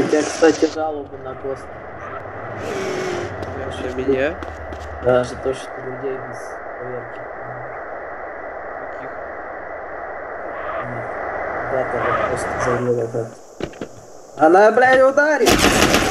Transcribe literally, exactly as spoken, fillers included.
тебя, кстати, жалобы на ГОСТ. Что, меня? Да, за то, что людей без проверки. Каких? Да, то вот просто залила, да. Она, блядь, ударит!